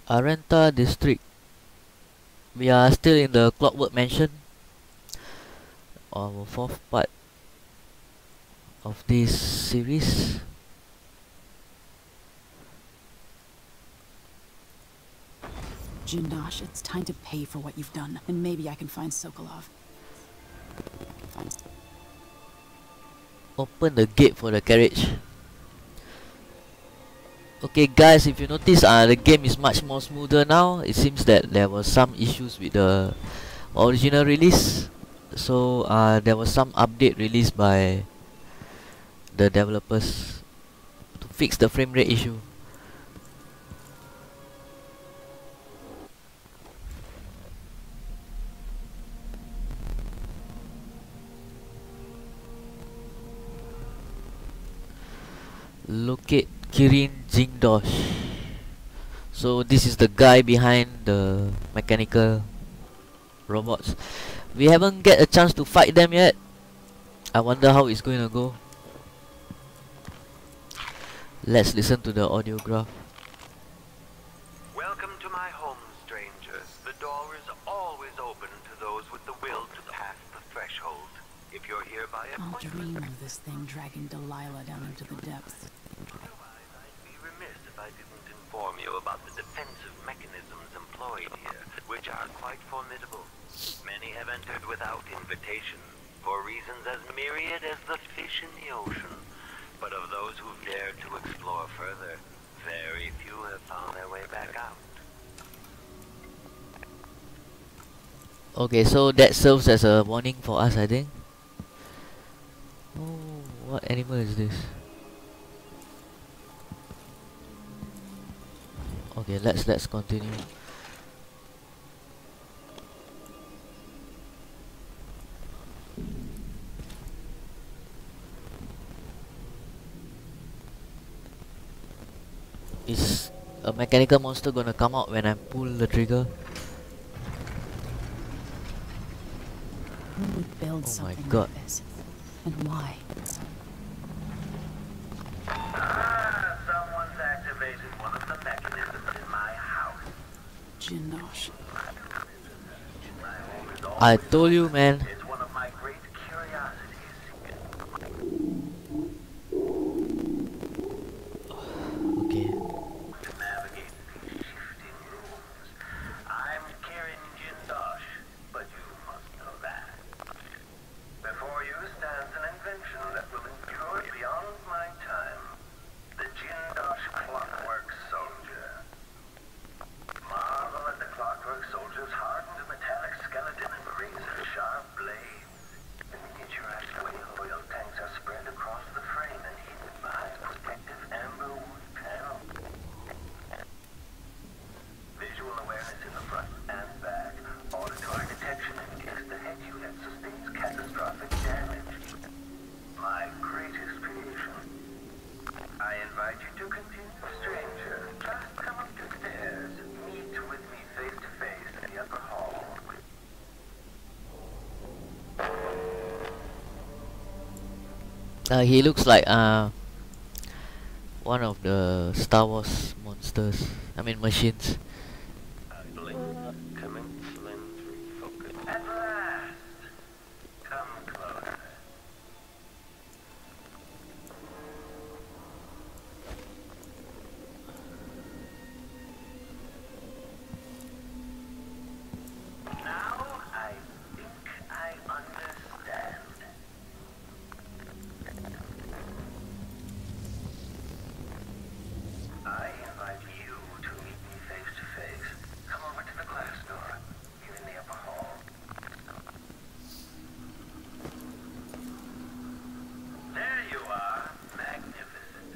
Arenta District. We are still in the Clockwork Mansion, our fourth part of this series. Jindosh, it's time to pay for what you've done, and maybe I can find Sokolov. Open the gate for the carriage. Okay guys, if you notice, the game is much more smoother now. It seems that there was some issues with the original release, so there was some update released by the developers to fix the frame rate issue. Locate Kirin Jindosh. So this is the guy behind the mechanical robots. We haven't get a chance to fight them yet. I wonder how it's going to go. Let's listen to the audiograph. Welcome to my home, stranger. The door is always open to those with the will to pass the threshold. If you're here by I'll appointment, dream of this thing dragging Delilah down into the depths. otherwise I'd be remiss if I didn't inform you about the defensive mechanisms employed here, which are quite formidable. Many have entered without invitation, for reasons as myriad as the fish in the ocean. But of those who've dared to explore further, very few have found their way back out. Okay, so that serves as a warning for us, I think. Oh, what animal is this? Okay, let's continue. Is a mechanical monster gonna come out when I pull the trigger? Who would build Oh my something God. like this? And why? Someone's activated one of the mechanisms in my house. Jindosh. I told you, man. It's one of my great curiosities. Okay. To navigate these shifting rooms. I'm Kirin Jindosh, but you must know that. Before you stands an invention that will endure beyond my time. The Jindosh Clockwork Soldier. Marvel at the Clockwork Soldier's hardened metallic skeleton and razor-sharp blades. The miniaturized oil tanks are spread across the frame and hidden behind protective amber wood panels. Visual awareness in the front and back. Auditory detection in case the head unit sustains catastrophic damage. My greatest creation. I invite you to continue, stranger. Just come up the stairs. Meet with me face to face in the upper hall. He looks like one of the Star Wars monsters. I mean machines. Commence lens refocus. At last! Come closer. Now I think I understand. I invite you to meet me face to face. Come over to the glass door, here in the upper hall. There you are, magnificent.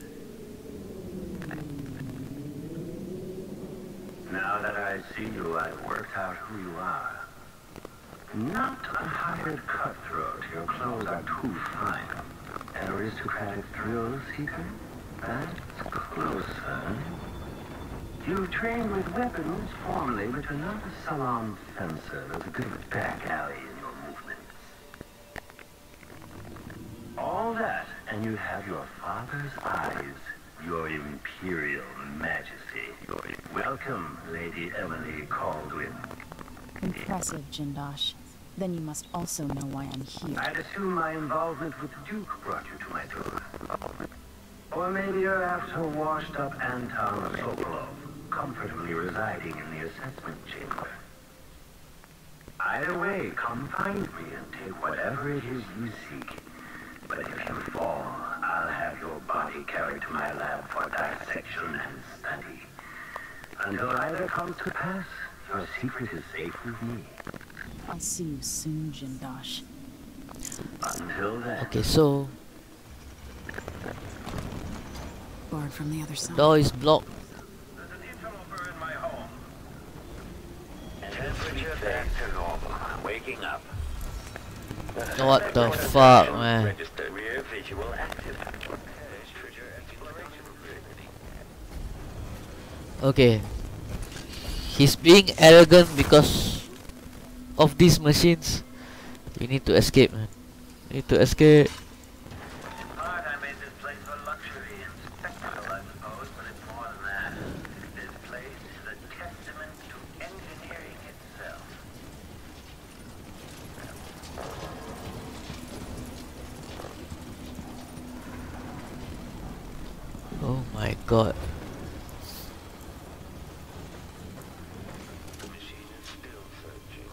Now that I see you, I've worked out who you are. Not a hired cutthroat, your clothes are too fine. An aristocratic thrill seeker? That's closer. You trained with weapons formerly, but you're not a salon fencer. There's a bit of a back alley in your movements. All that, and you have your father's eyes. Your Imperial Majesty. Welcome, Lady Emily Kaldwin. Impressive, Jindosh. Then you must also know why I'm here. I'd assume my involvement with the Duke brought you to my door. Or maybe you're after washed-up Anton Sokolov, comfortably residing in the assessment chamber. Either way, come find me and take whatever it is you seek. But if you fall, I'll have your body carried to my lab for dissection and study. Until either comes to pass, your secret is safe with me. I'll see you soon, Jindosh. Until then. Okay, so Barred from the other side. door is blocked. There's an interloper in my home. Temperature back to normal. Waking up. What the fuck, man? Register rear visual active. Trigger exploration. Okay. He's being arrogant because of these machines. We need to escape, man. Need to escape. In part, I made this place for luxury and spectacle, I suppose, but it's more than that. This place is a testament to engineering itself. Oh my god. The machine is still searching.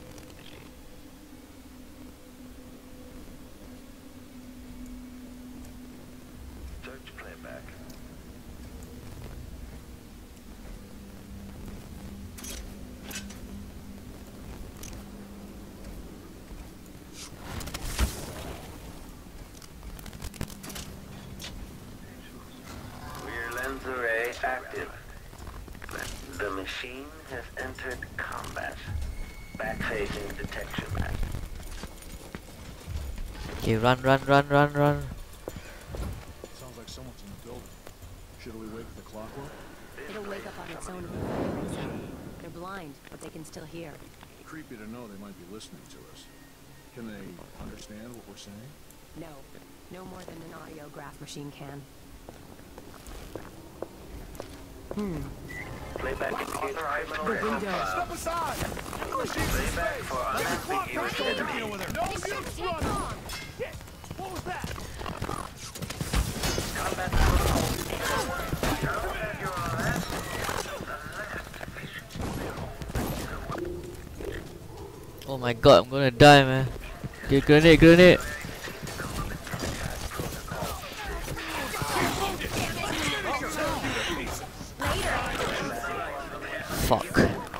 Search playback. Rear lens array active. The machine has entered combat. Back-facing detection map. Okay, run, run, run, run, run. Sounds like someone's in the building. Should we wake the Clockwork? It'll wake up on its own if the fire rings out. They're blind, but they can still hear. Creepy to know they might be listening to us. Can they understand what we're saying? No. No more than an audiograph machine can. Playback indicates criminal profile. Step aside! Playback for unambiguous enemy. No use running! Shit! What was that? Combat protocol. You're last. Oh my god, I'm gonna die, man. Okay, grenade, grenade. Fuck.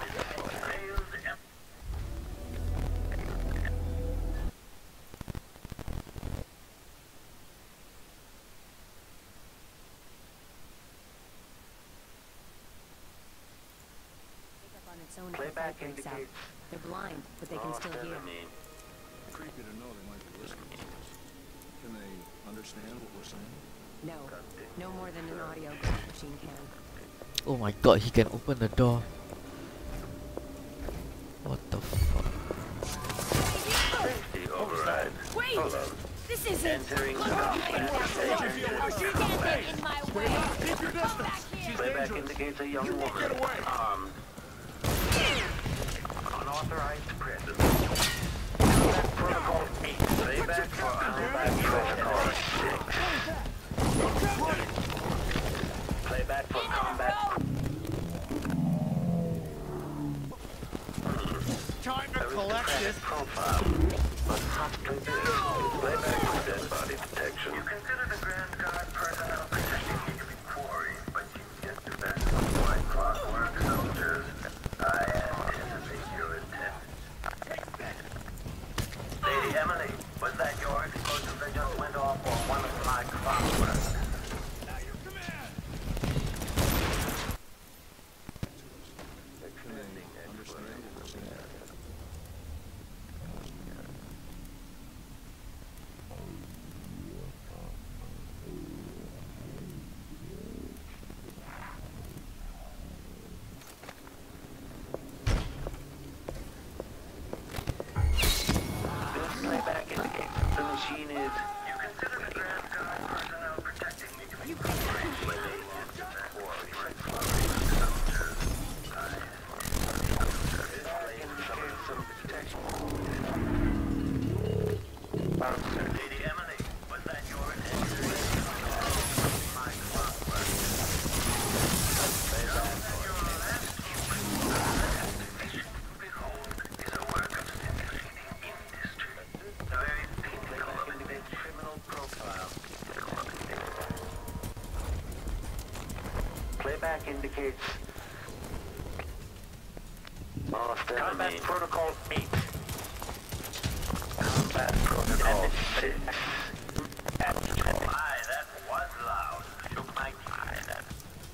Playback indicates. They're blind, but they can still hear. Creepy to know they might be listening to us. Can they understand what we're saying? No. No more than an audiograph machine can. Oh my god, he can open the door. What the fuck? Safety override. Wait! Hold on. This isn't... Entering Look, combat station. get in my way! Keep your distance! She's Playback dangerous! indicates a young woman. Get away! Armed. Unauthorized presence. Combat protocol 8. Playback for combat protocol 6. Playback for combat. Time to There is collect credit this! profile, but hostly busy. Playback for dead body detection. You consider the Grand Guard personnel positioning me to be quarried, but you get the best of my Clockwork soldiers. I anticipate your intent. Lady Emily, was that your explosive that just went off or one of my Clockwork? Can they understand what we're saying? track indicates... Combat protocol 8. Combat protocol 6. Aye, that was loud. Shook my eye, that.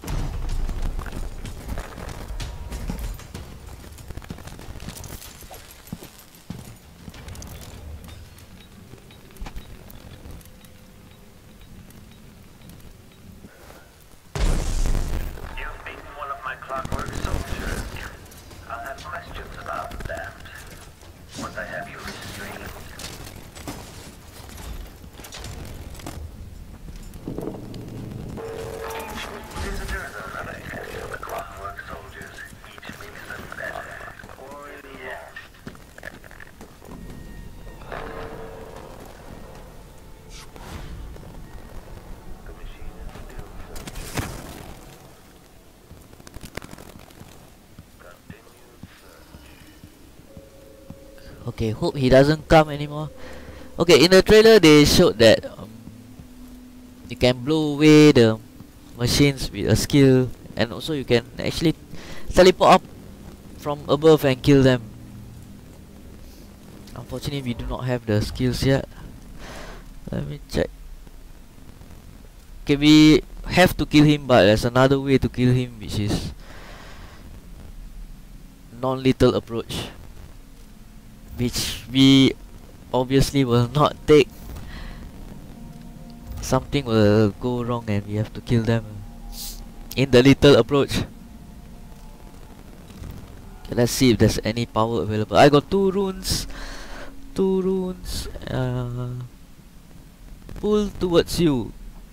You've beaten one of my Clockwork soldiers. I'll have questions about that once I have you restrained. Each visitor is another head of the Clockwork soldiers. Each makes them better. Or yes. The machine is still searching. Continued search. Okay, hope he doesn't come anymore. Okay, in the trailer they showed that you can blow away the machines with a skill, and also you can actually teleport up from above and kill them. Unfortunately, we do not have the skills yet. Let me check. Okay, we have to kill him, but there's another way to kill him, which is non-lethal approach, which we obviously will not take. Something will go wrong and we have to kill them in the lethal approach. Okay, let's see if there's any power available. I got two runes. Pull towards you.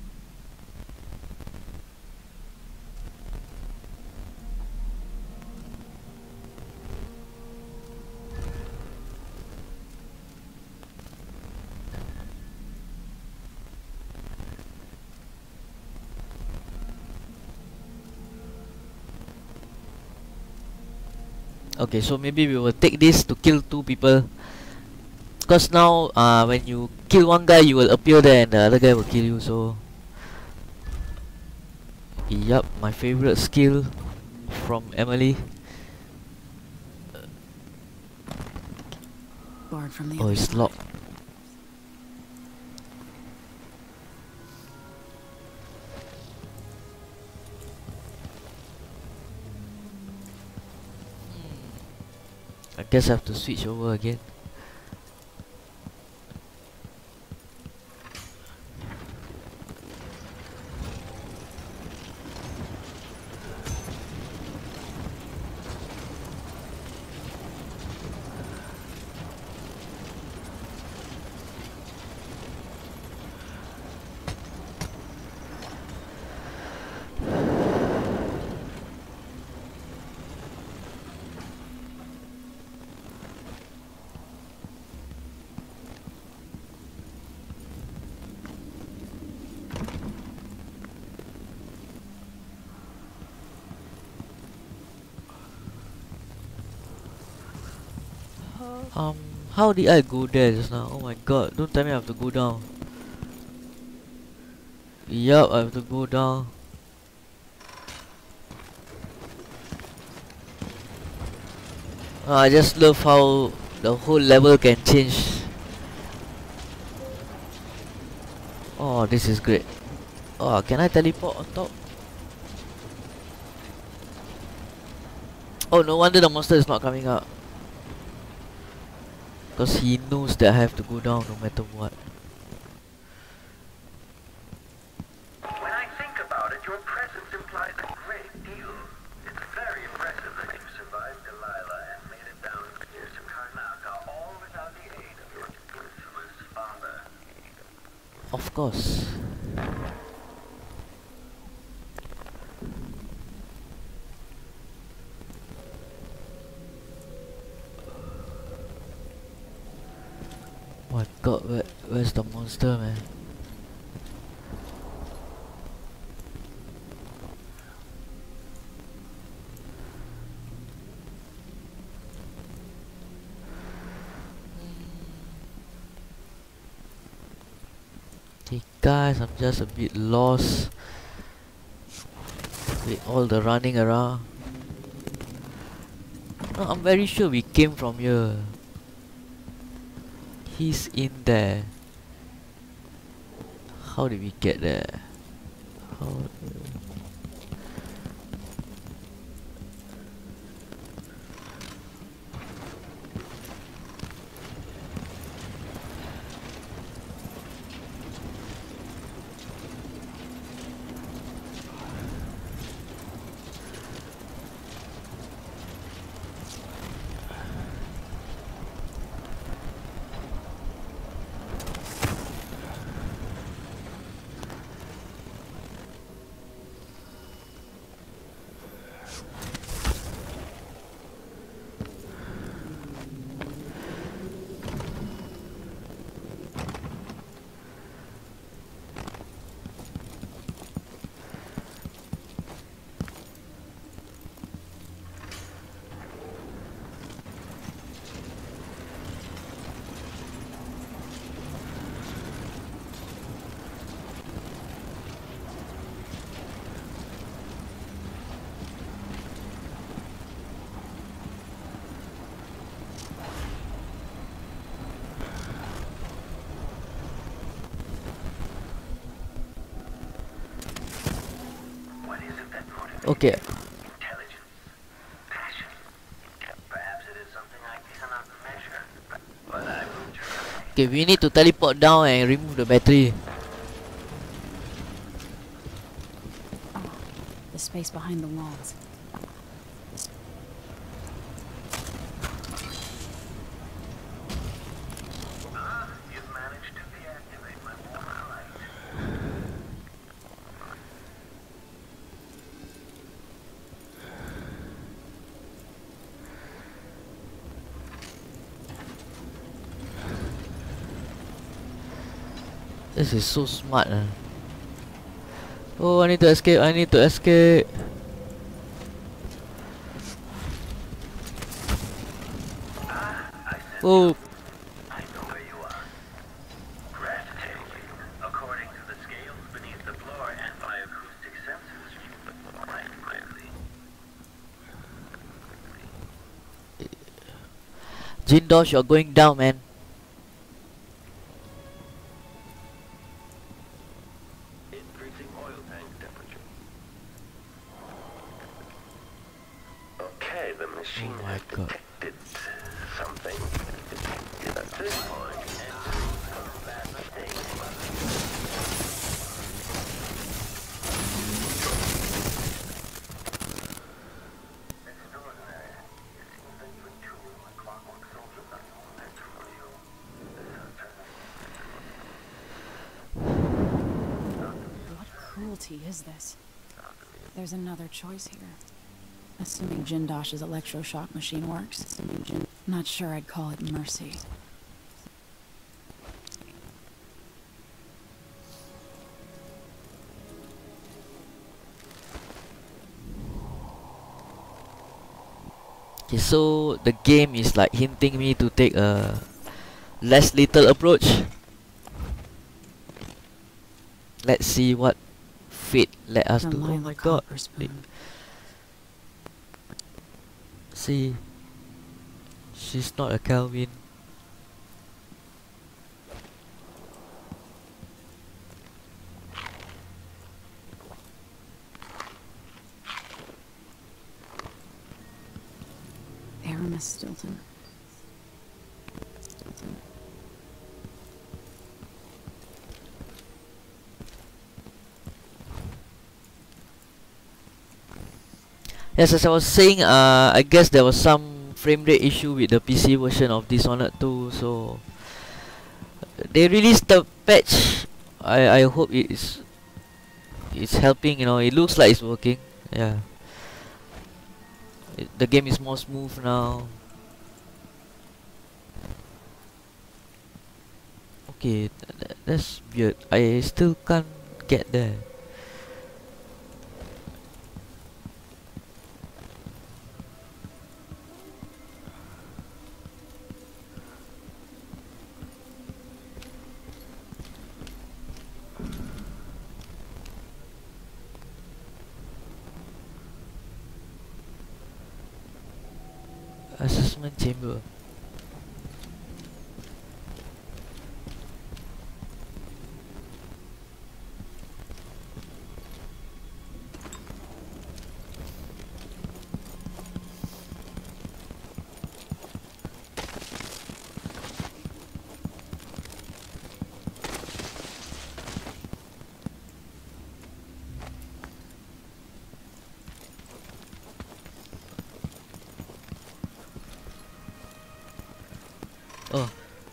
Okay, so maybe we will take this to kill two people. Because now, when you kill one guy, you will appear there and the other guy will kill you, so... Yup, my favorite skill from Emily. Barred from the Oh, other it's side. locked. I guess I have to switch over again. How did I go there just now? Oh my god, don't tell me I have to go down. Yup, I have to go down. I just love how the whole level can change. Oh, this is great. Oh, can I teleport on top? Oh, no wonder the monster is not coming out. Because he knows that I have to go down no matter what. When I think about it, your presence implies a great deal. It's very impressive that you survived Delilah and made it down here to Karnaca, all without the aid of your infamous father. Of course. Oh my god, where's the monster, man? Hey guys, I'm just a bit lost. With all the running around. No, I'm very sure we came from here. He's in there. How did we get there? How? Okay. Intelligence, passion. Perhaps it is something I cannot measure, but I will try. Okay, we need to teleport down and remove the battery. The space behind the walls. You've managed to deactivate my warmer light. This is so smart. Oh, I need to escape. I need to escape. Oh, I know where you are. Breathtaking. According to the scales beneath the floor and my acoustic sensors, quite quickly. Jindosh, you're going down, man. Increasing oil tank temperature. Okay, the machine Oh my has God. detected something. At this point, entering combat state. Extraordinary. It seems that even two of my Clockwork soldiers are no match for you. What cruelty is this? There's another choice here. Assuming Jindosh's electroshock machine works. Not sure I'd call it mercy. Okay, so the game is like hinting me to take a less lethal approach. Let's see what fate let us do. Oh my God! See, she's not a Calvin. Aramis Stilton. Yes, as I was saying, I guess there was some frame rate issue with the PC version of Dishonored 2, so they released the patch. I hope it's helping. You know, it looks like it's working. Yeah, the game is more smooth now. Okay, that's weird. I still can't get there. Assessment chamber. Oh.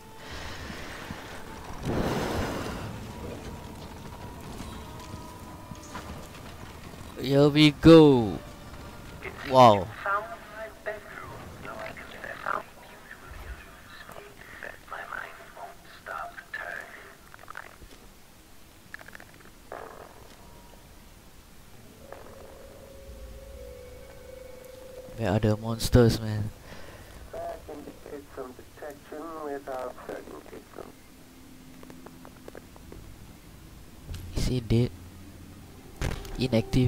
Here we go. Wow. Found my bedroom. No, I confess, I'm usually eludes me, but my mind won't stop turning. Where are the monsters, man? That indicates some detection without fragmentation. Is he dead? Inactive.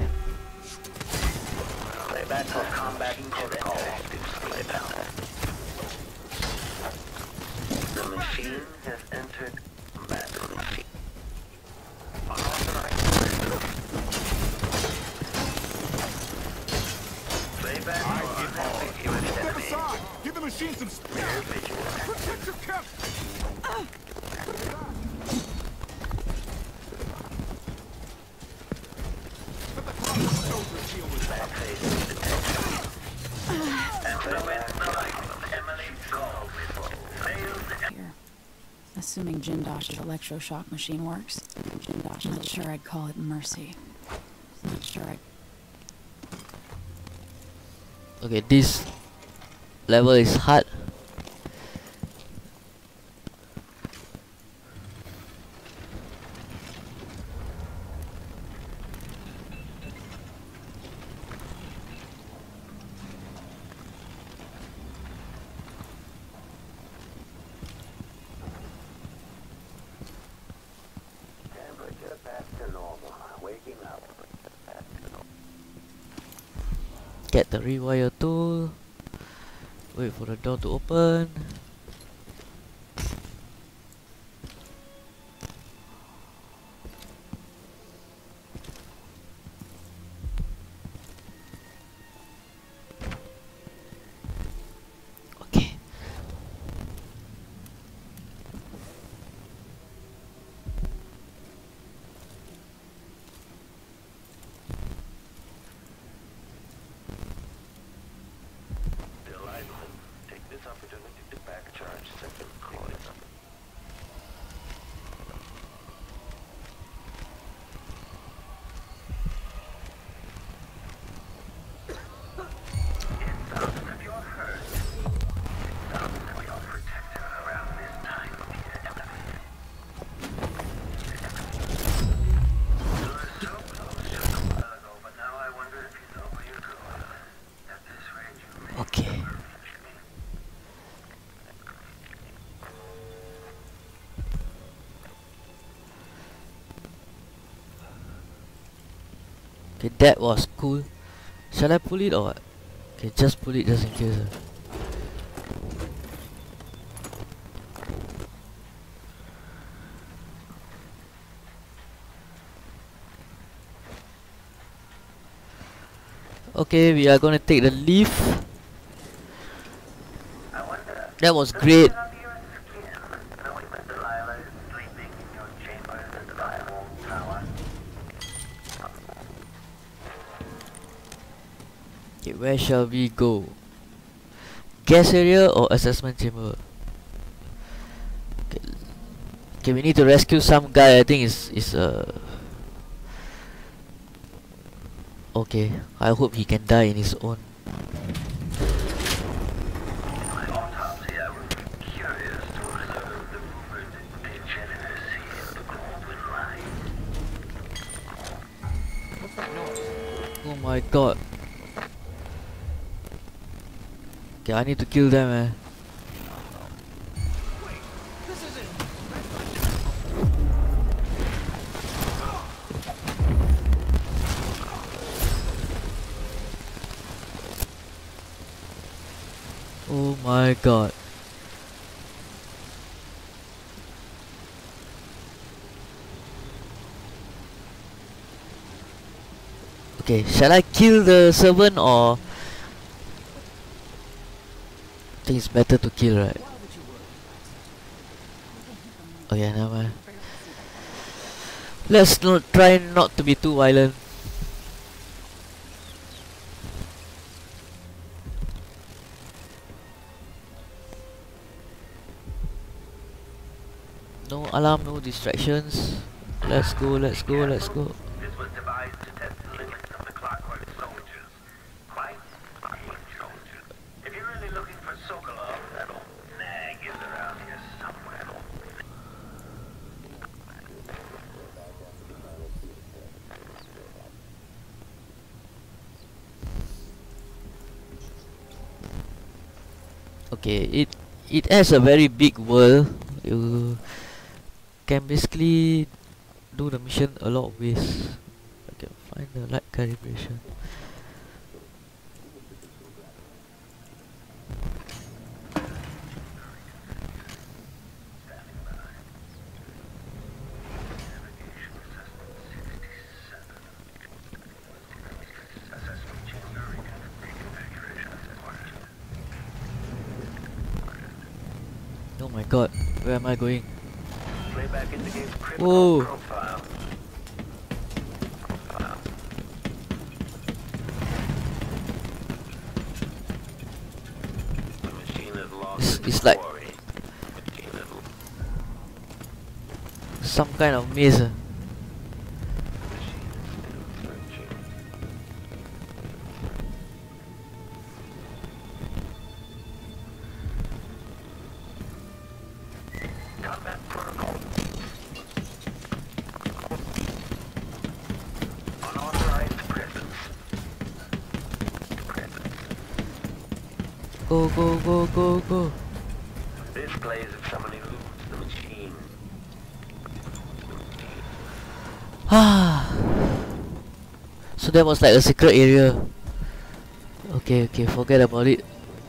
Playback for combat protocol. Playback. The machine has entered combat machine. Unauthorized. Playback for Step aside! Give the machine some space! Protect your cap! Emily Kaldwin. Here. Assuming Jindosh's electroshock machine works. Not sure I'd call it mercy. Not sure I'd... Okay, this level is hard. Temperature back to normal. Waking up. Back to normal. Get the rewire tool. Wait for the door to open. Okay. Delightful. Take this opportunity to back charge second coin. It sounds like you're hurt. It sounds like your protector around this time of year. You were so close just a while ago, but now I wonder if you know where you're going. At this rate, you may Okay. never reach me. Okay, that was cool. Shall I pull it or what? Okay, just pull it just in case. Okay, we are gonna take the leaf. I wonder. That was great. Under your skin, knowing that Delilah is sleeping in your chambers at the Dunwall Tower. Okay, where shall we go? Gas area or assessment chamber? Okay, okay, we need to rescue some guy. I think is okay, I hope he can die in his own. In my autopsy, I was curious to observe the rumored degeneracy of the Kaldwin line. What's that noise? Oh my god. Okay, I need to kill them, eh. This is it! Oh my god. Okay, shall I kill the servant or? I think it's better to kill, right? Oh yeah, never mind. Let's not try not to be too violent. No alarm, no distractions. Let's go, let's go, let's go. This was devised to test the limits of the Clockwork soldiers. Quite smart soldiers. If you're really looking for Sokolov, that old nag is around here somewhere. Okay, it has a very big world. You can basically do the mission a lot of ways. I can find the light calibration. Oh my god, where am I going? Play back in the game's critical Whoa. profile. The machine has lost It's like glory. Machine has some kind of maze. combat protocol. Unauthorized presence. Go, go, go, go, go. This plays if someone eludes the machine. Ah. So that was like a secret area. Okay, okay, forget about it.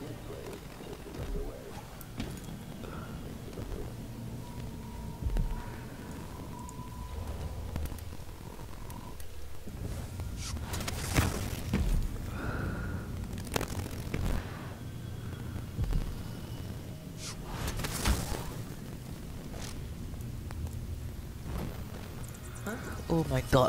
Oh my god.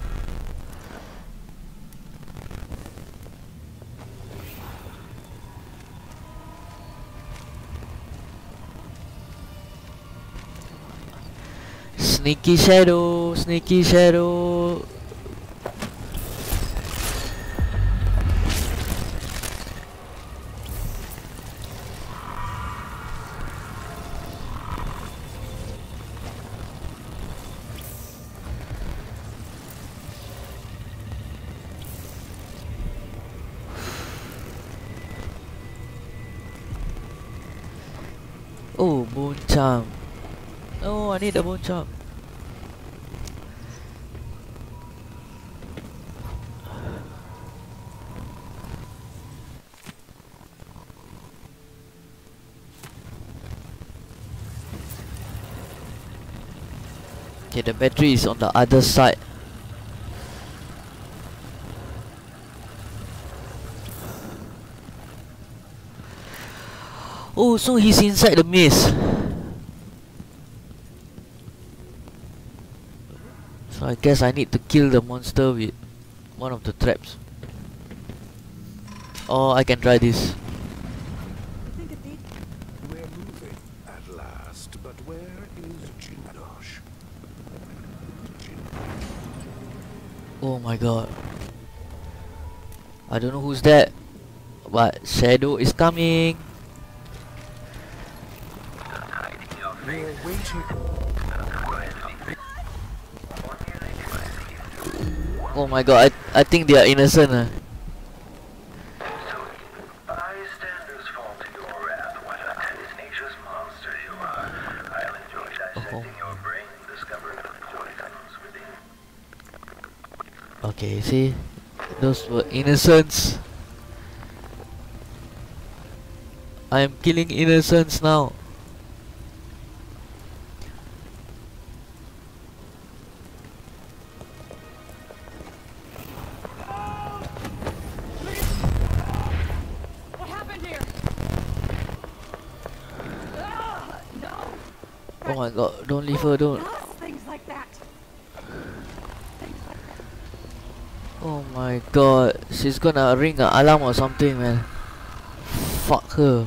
Sneaky shadow, sneaky shadow. Oh, bone charm. No, I need a bone charm. Okay, the battery is on the other side. Oh, so he's inside the maze. So I guess I need to kill the monster with one of the traps. Or I can try this. We're moving at last, but where is Jindosh? Oh my god. I don't know who's that, but Shadow is coming. We're waiting. Oh my god, I think they are innocent. Bystanders fall to your wrath. What a tenacious monster you are. I'll enjoy dissecting your brain and discovering the poisons within. Okay, see? Those were innocents. I am killing innocents now. What happened here? No. Oh my god, don't leave her, don't. Things like that. Oh my god, she's gonna ring an alarm or something, man. Fuck her.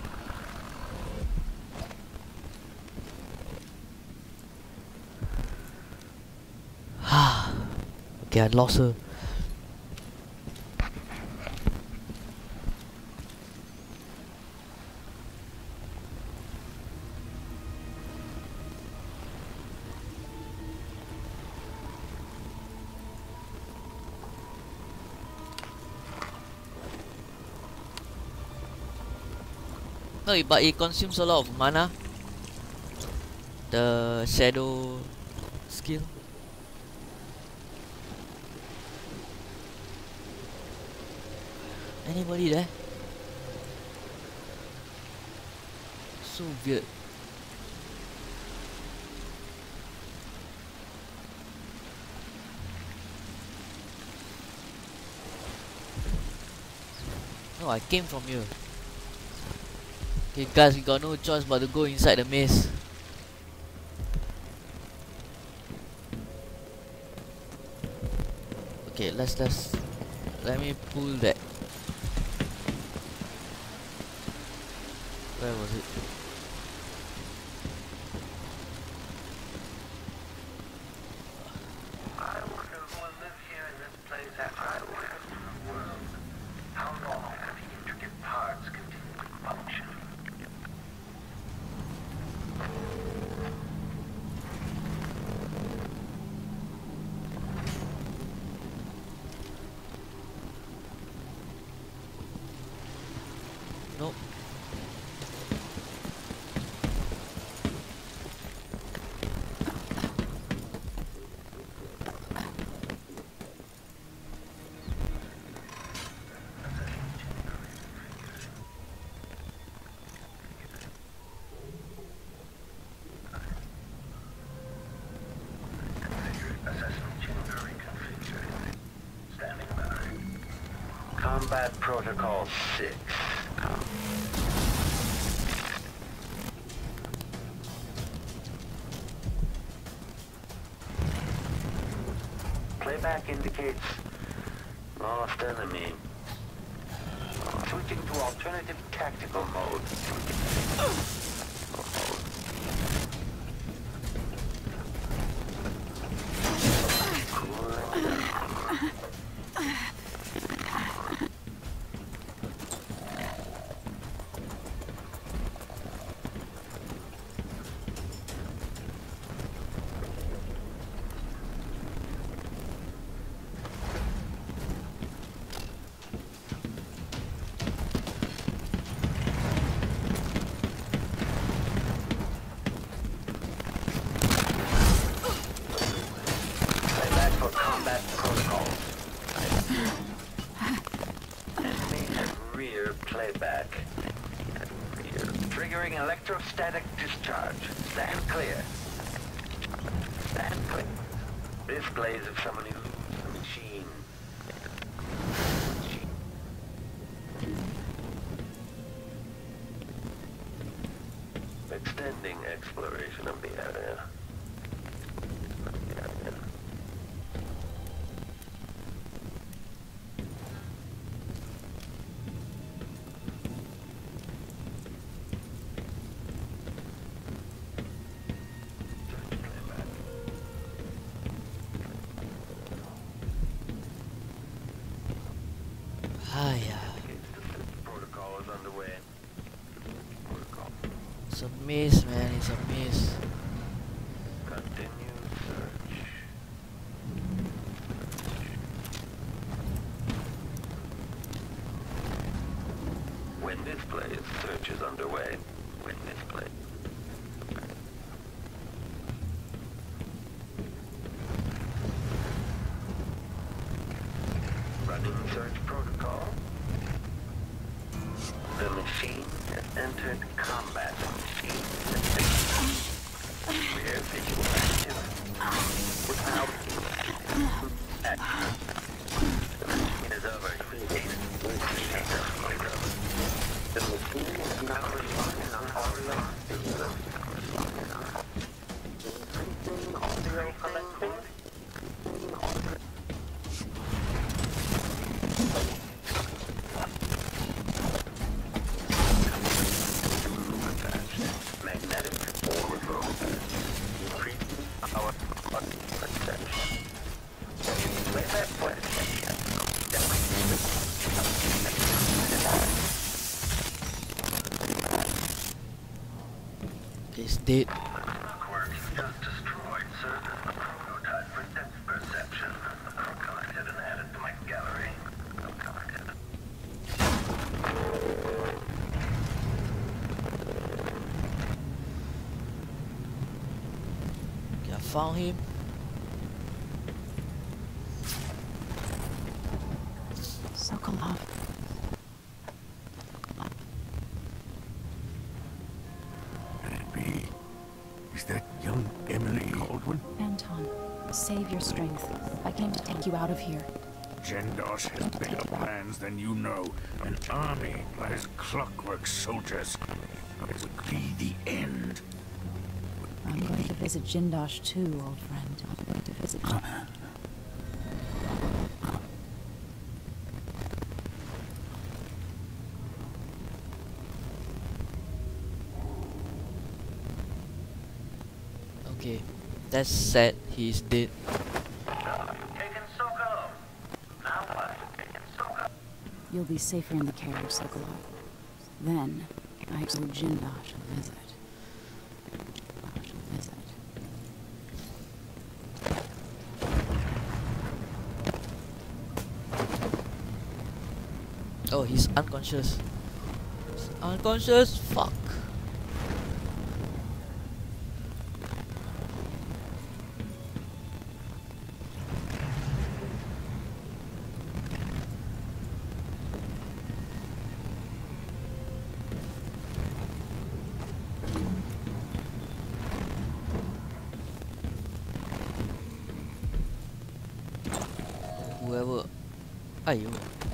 Okay, I lost her. No, but it consumes a lot of mana. The shadow skill. Anybody there? So weird. No, I came from here. Okay guys, we got no choice but to go inside the maze. Okay, let me pull that. Where was it? I wonder who will live here in this place after I left the world. How long have the intricate parts continue to function? Nope. Assessment chamber reconfigured. Standing by. Combat Protocol 6. Playback indicates lost enemy. Switching to alternative tactical mode. Playback for combat protocols. Enemy and rear playback. Rear. Triggering electrostatic discharge. Stand clear. Stand clear. Displays of someone who moves the machine. Extending exploration of the area. Hiya. Protocol is underway. Protocol. It's a maze, man. It's a maze. Continue search. When displays, search is underway. When display. Running search protocol. The machine has It is over. The machine is now responding on audio. Audio collecting. Magnetic overload. Increasing our perception. With that question. He's dead. Clockwork just destroyed certain prototype for depth perception. I've collected and added to my gallery. Okay, I found him. Sokolov. Could it be? Is that young Emily Kaldwin? Anton, save your strength. I came to take you out of here. Jendosh has bigger plans than you know. An army by his clockwork soldiers. It would be the end. I'm going to visit Jindosh too, old friend. I'm going to visit Okay, that's sad. He's dead. Taking Soko. Now what? Taking Soko. You'll be safer in the carriage, Sokolov. Then, I owe Jindosh a visit. Oh, he's unconscious. He's unconscious. Fuck. Whoever. Ayo.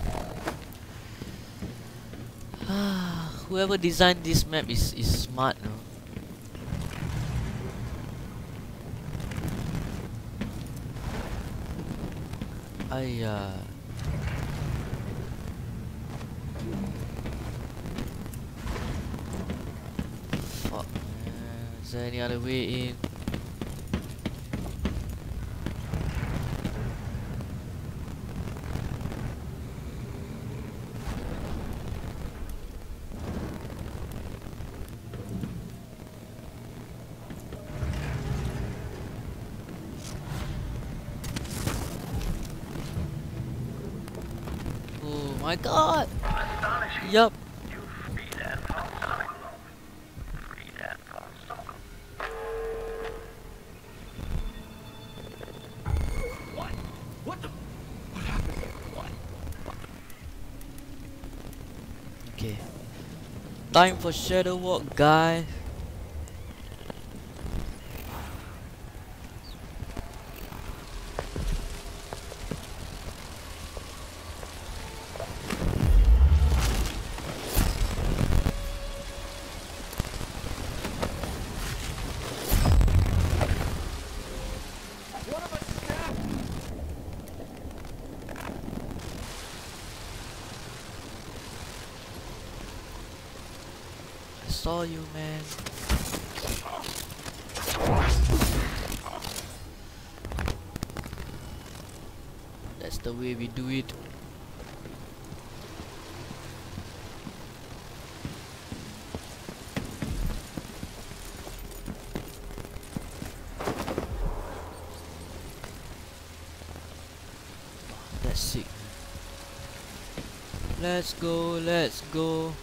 Whoever designed this map is smart, no? Fuck, man. Is there any other way in? Oh my god! Astonishing. Yup. You freed Anton Sokolov. Freed Anton Sokolov. What? What the? What happened? What? Okay. Time for shadow walk, guy. I saw you, man. That's the way we do it. That's sick. Let's go, let's go.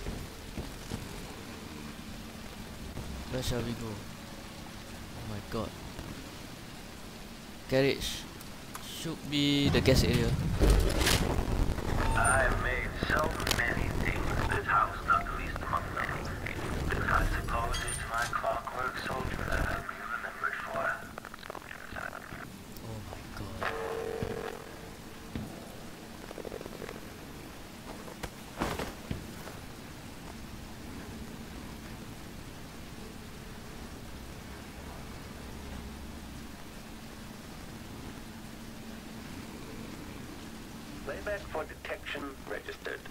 Where shall we go? Oh my god. Carriage should be the gas area. I've made so many things. This house, not the least among them. I suppose it's my clockwork soldier that I'll be remembered for. Oh my god. Playback for detection registered.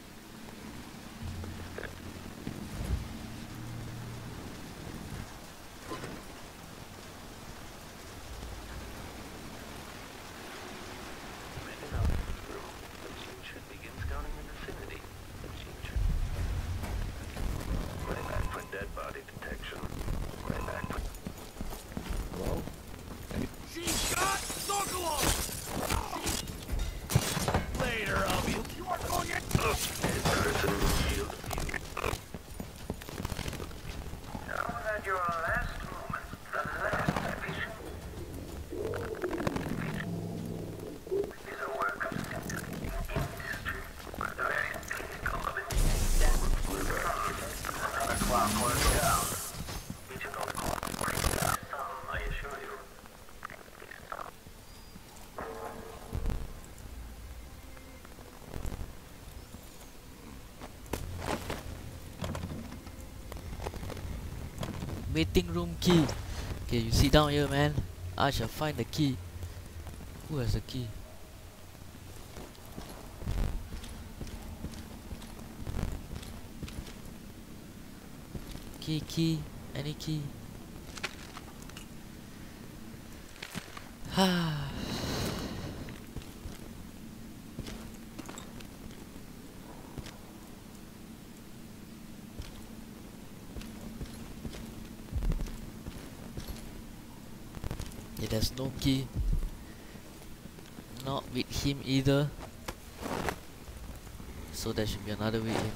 Meeting room key. Okay, you sit down here, man. I shall find the key. Who has the key? Key. Any key? There's no key. Not with him either. So there should be another way in.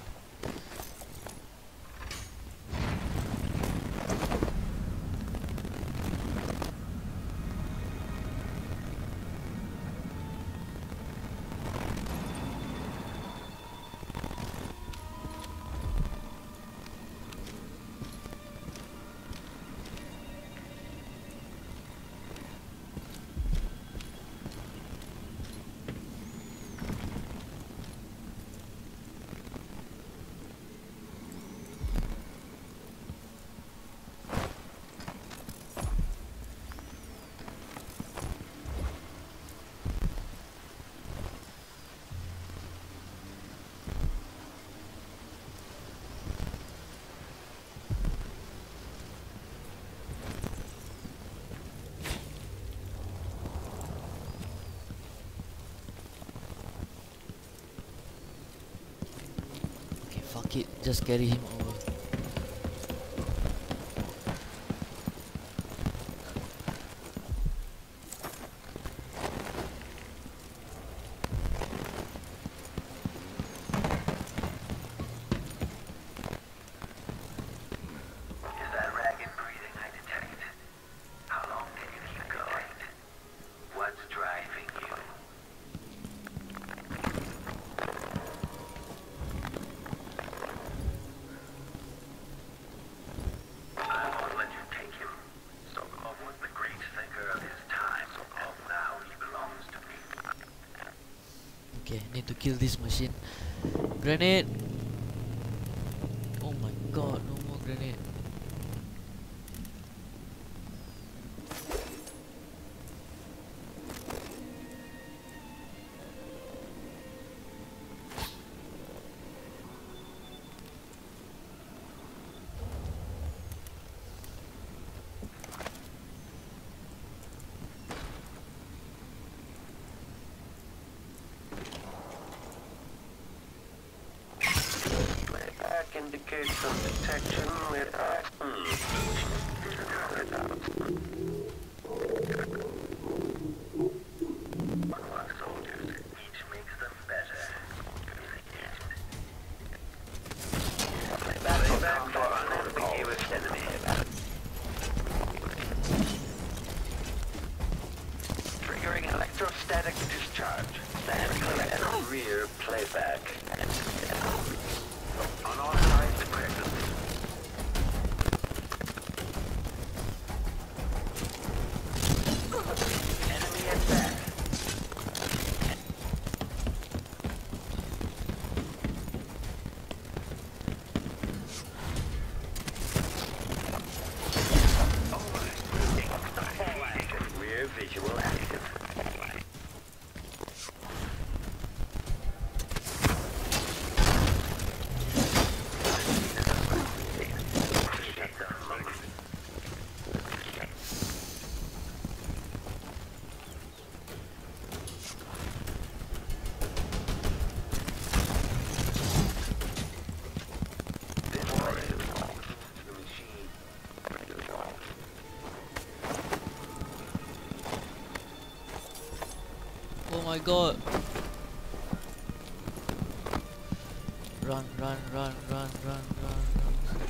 Fuck it, just carry him over. Okay, need to kill this machine. Grenade! Oh my god, no more grenade. Indicates some detection with soldiers. Each makes them better. Back for unambiguous enemy. Triggering electrostatic discharge. And rear playback. Unauthorized presence. Enemy attack. Rear visual active. Oh my god. Run, run, run, run, run, run, run.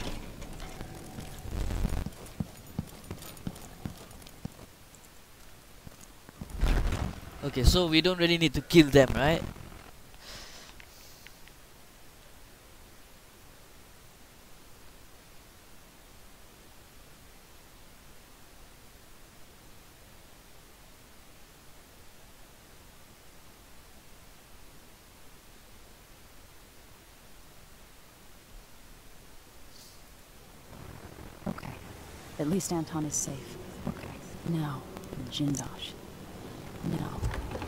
Okay, so we don't really need to kill them, right? Okay. At least Anton is safe. Okay. Now, Jindosh. Now.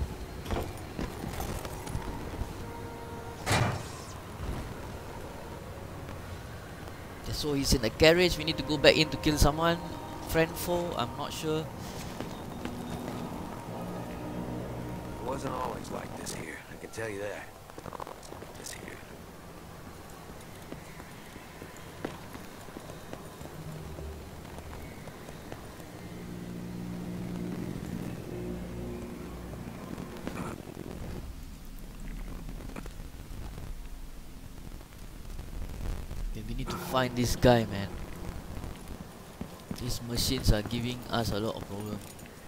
Okay, so he's in the carriage. We need to go back in to kill someone. Friend, foe, I'm not sure. It wasn't always like this here, I can tell you that. This here. Okay, we need to find this guy, man. These machines are giving us a lot of problems.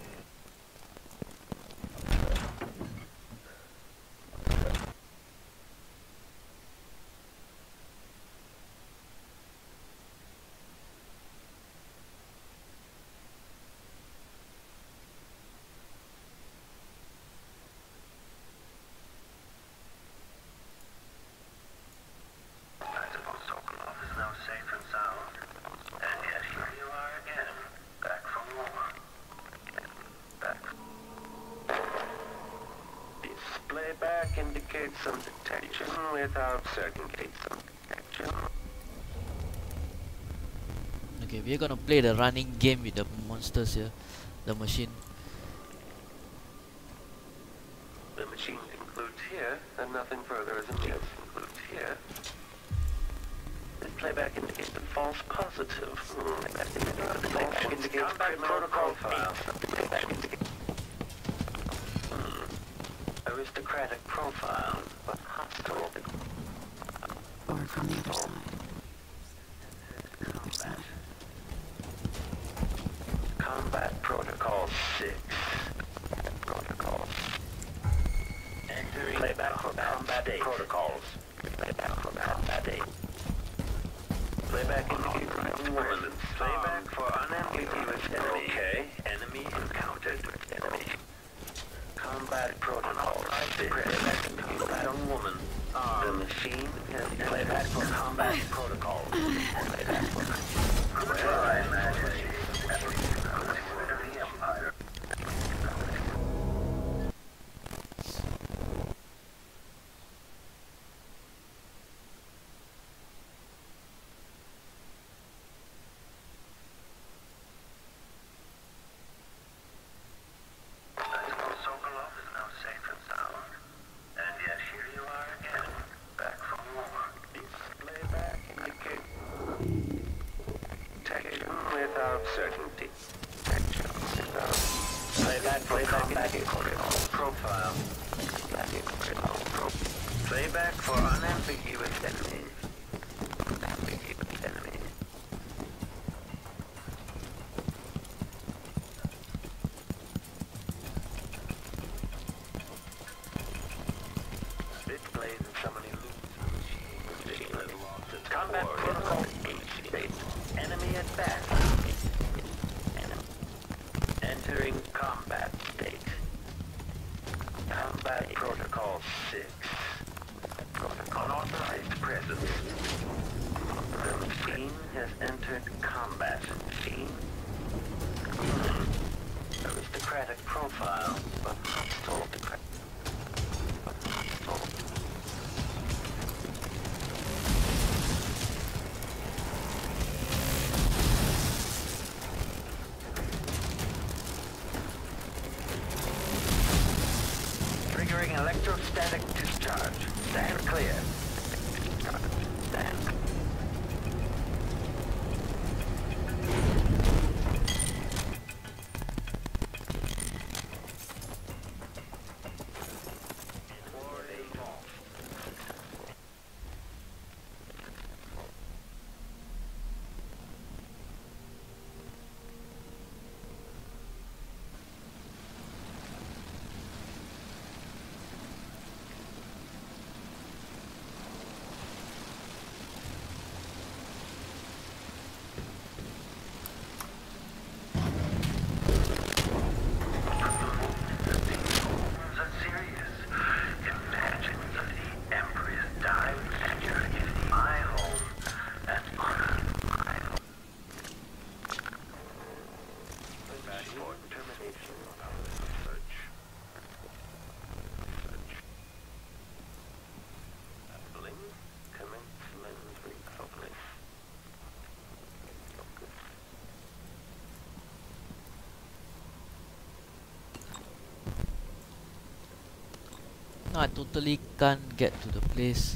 I suppose Sokolov is now safe and sound. And yet here you are again, back for more. Back. Displayback indicates some detection without certainty. Some detection. Okay, we're gonna play the running game with the monsters here. The machine. The machine concludes here, and nothing further is immediate. Concludes here. This playback indicates a false positive. Playback indicates combat protocol file. Aristocratic profile, but hostile. Or from the other side. The other side. Combat Protocol 6. Protocols. Entering playback for combat protocols. Playback for combat 8. Playback indicates woman. Playback for unambiguous enemy. Okay. Enemy encountered. Enemy. Combat Protocol 6. Playback indicates young woman. The machine has playback for combat protocols. Playback for combat majesty. Sokolov is now safe and sound, and yet here you are again, back for more. Displayback indicates detection without certainty. Detection without playback for combat profile. Playback for unambiguous enemy. Unambiguous enemy. Displays and summoning loops. Combat protocol state. Enemy at bat. Entering combat state. Combat protocol 6. Unauthorized presence. The machine has entered combat. Machine. Aristocratic profile, but hostile. Triggering electrostatic discharge. Stand clear. Stand. No, I totally can't get to the place.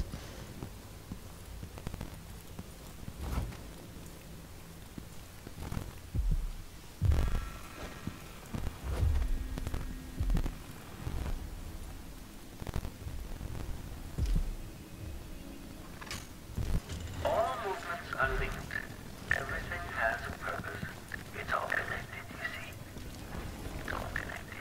All movements are linked. Everything has a purpose. It's all connected, you see. It's all connected.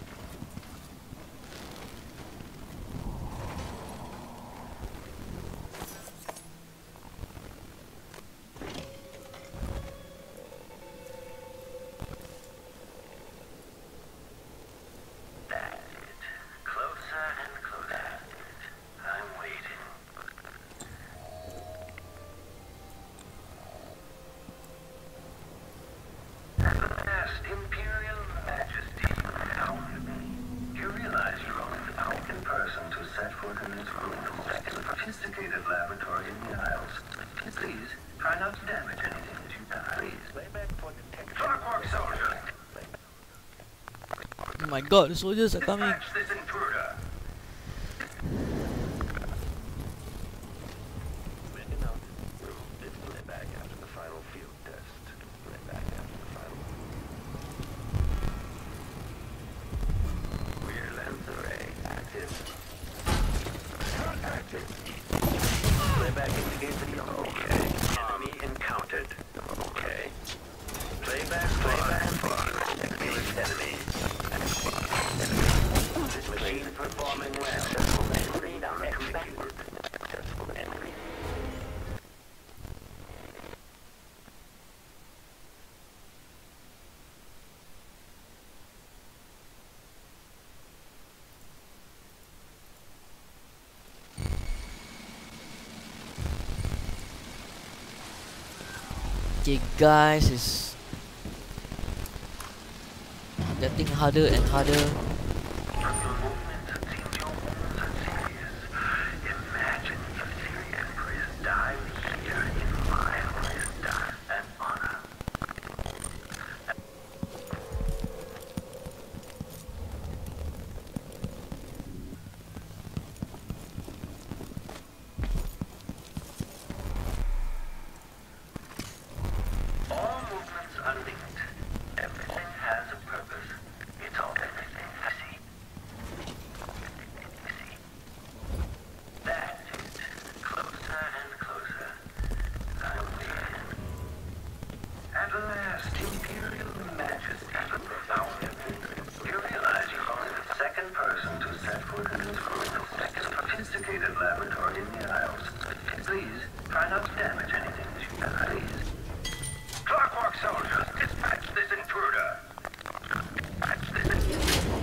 That's it. Closer and closer. I'm waiting. At last, Imperial Majesty, how you realize you're only the second person to set foot in this room in a sophisticated laboratory in the Isles. Please, try not to damage anything as you die. Please, lay back for detection. Clockwork soldier, Oh my god, the soldiers are coming. dispatch this intruder. Lay back after the final field test. Lay back after the final. Rear lens array active. Active. Playback indicates that you're okay. Enemy encountered. Okay. Playback for experienced enemy. This machine performing well. Successful entry executed. Successful entry. Okay guys, it's getting harder and harder. Your movements seem your wounds are serious. Imagine if the Empress died here in my wisdom and honor. All movements are linked. Everything has a purpose. It's all everything. See? See? That's it. Closer and closer. I'm waiting. At last, Imperial Majesty, profound. You realize you're only the second person to set foot in this room in a sophisticated laboratory in the Isles. Please, try not to damage anything as you die. Please. Clockwork soldiers, dispatch this intruder. Dispatch this intruder.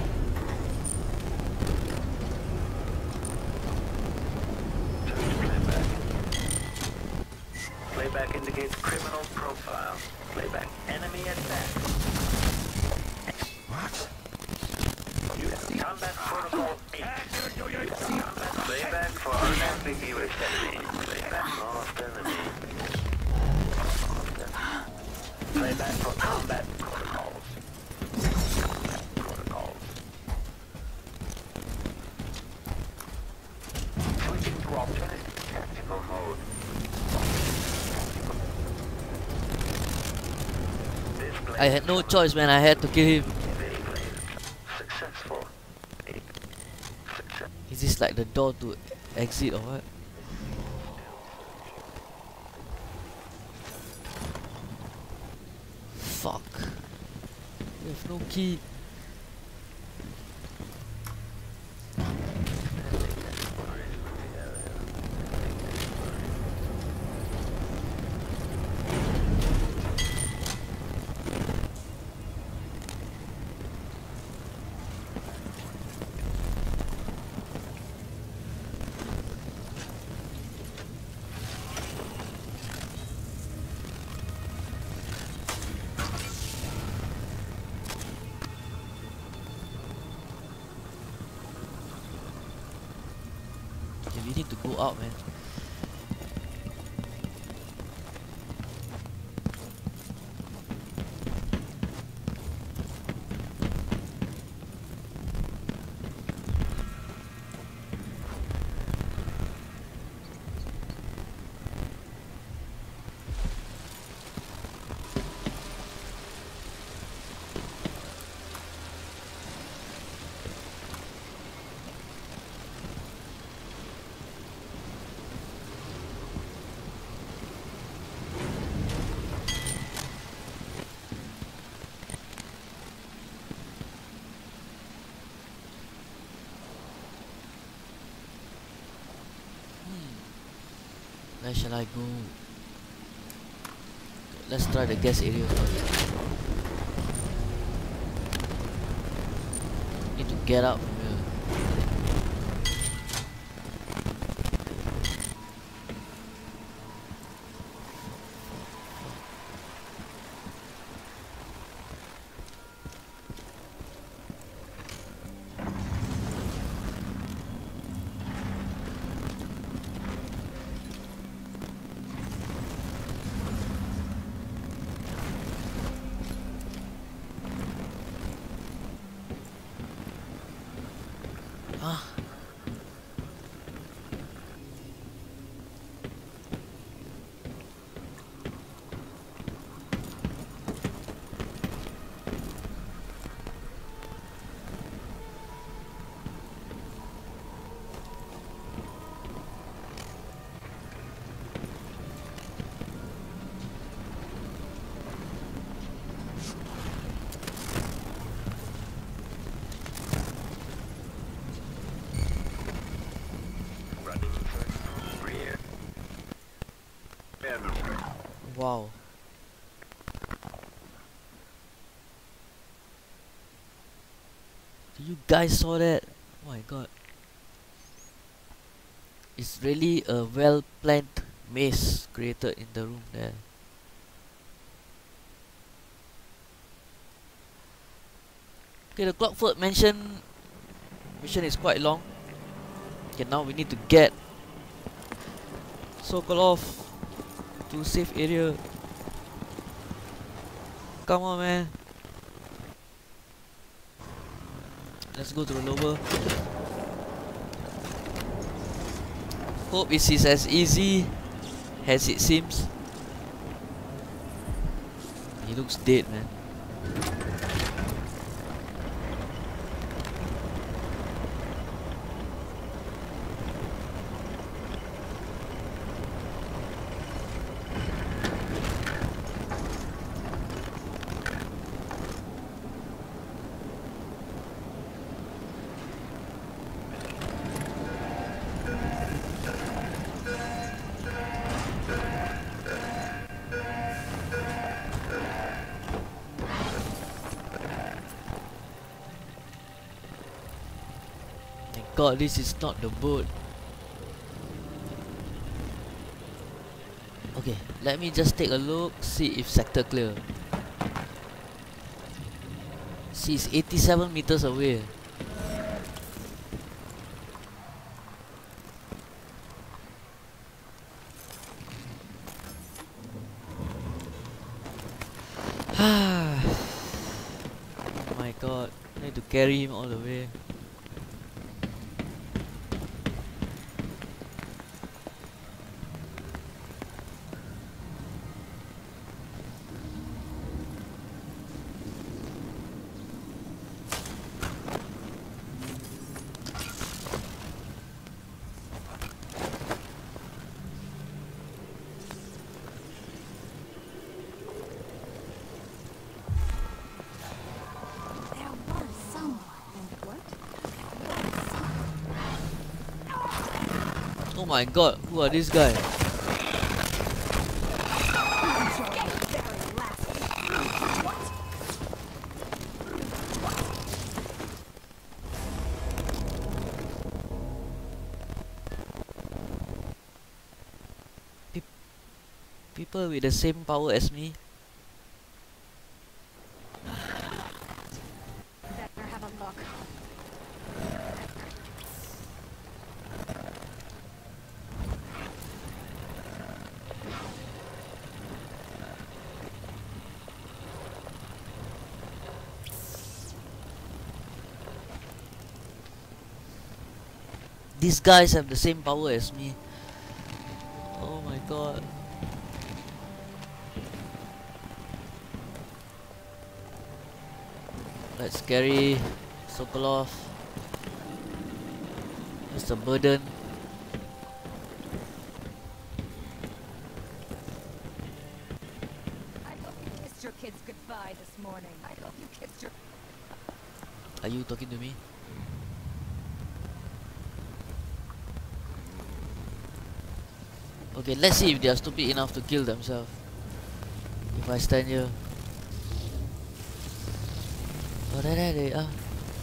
Playback indicates criminal profile. Playback enemy attack. What? Combat protocol 8. Playback for unambiguous enemy. Playback lost enemy. Playback for combat protocols. Combat protocols. Switching to alternative tactical mode. I had no choice, man. I had to kill him. Successful. Is this like the door to exit or what? Fuck. We have no key. Okay, we need to go out, man. Where shall I go? Let's try the gas area first. Need to get out from here. Ah. Wow. Do you guys saw that? Oh my god. It's really a well planned maze created in the room there. Okay, the Clockwork mission is quite long. Okay, now we need to get Sokolov to safe area. Come on, man. Let's go to the lower. Hope it is as easy as it seems. He looks dead, man. God, this is not the boat. Okay, let me just take a look, see if sector clear. See, it's 87 meters away. Oh my god, I need to carry him all the way. Oh my god, who are these guys? People with the same power as me. Better have a look. These guys have the same power as me. Oh my god. Let's carry Sokolov. It's a burden. I hope you kissed your kids goodbye this morning. I hope you kissed your... Are you talking to me? Okay, let's see if they are stupid enough to kill themselves. If I stand here. Oh, there they are.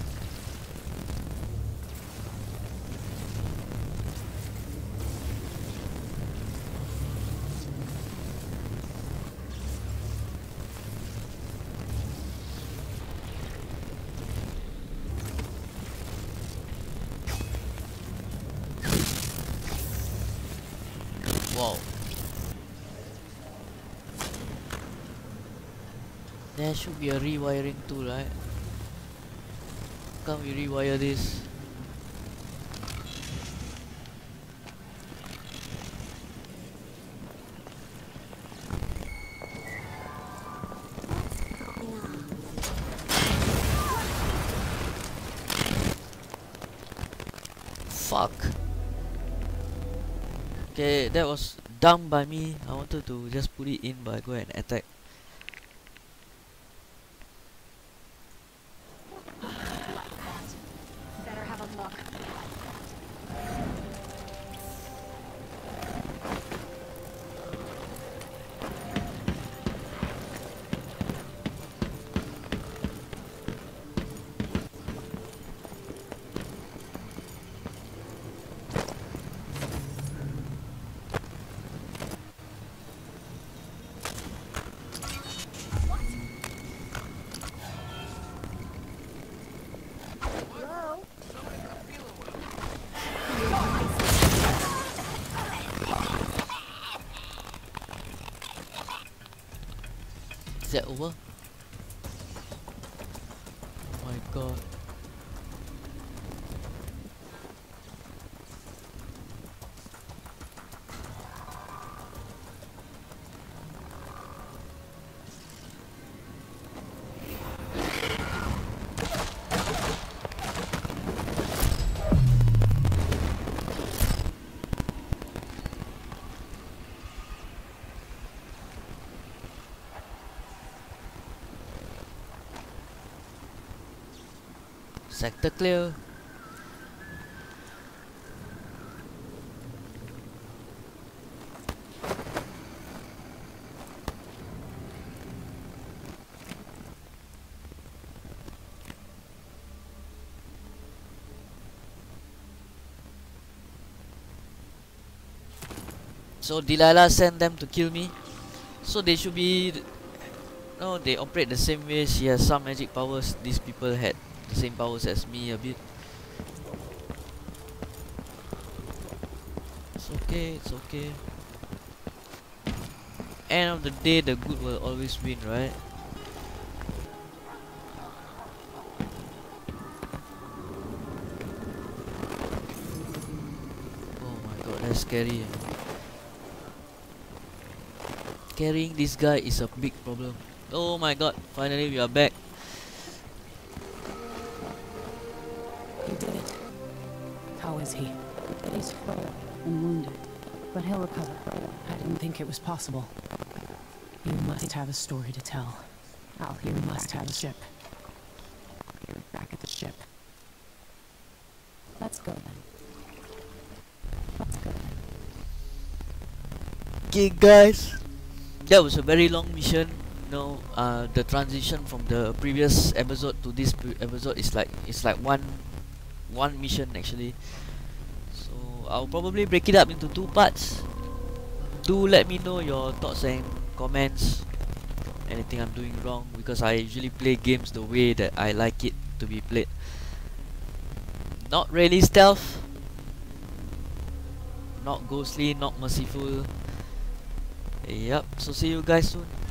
Wow. There should be a rewiring tool, right? Can't we rewire this? Fuck. Okay, that was dumb by me. I wanted to just put it in, but I go and attack. Better have a look. Is that over? Oh my god. Sector clear. So Delilah sent them to kill me. So they should be... No, they operate the same way. She has some magic powers. These people had the same powers as me a bit. It's okay, it's okay. End of the day, the good will always win, right? Oh my god, that's scary. Carrying this guy is a big problem. Oh my god, finally we are back. You did it. How is he? He's frail and wounded, but he'll recover. I didn't think it was possible. You must have a story to tell. You must have a ship. You're back at the ship. Let's go then. Let's go then. Okay guys, that was a very long mission. No, the transition from the previous episode to this episode is like one mission actually. So I'll probably break it up into 2 parts. Do let me know your thoughts and comments. Anything I'm doing wrong, because I usually play games the way that I like it to be played. Not really stealth, not ghostly, not merciful. Yep, so see you guys soon.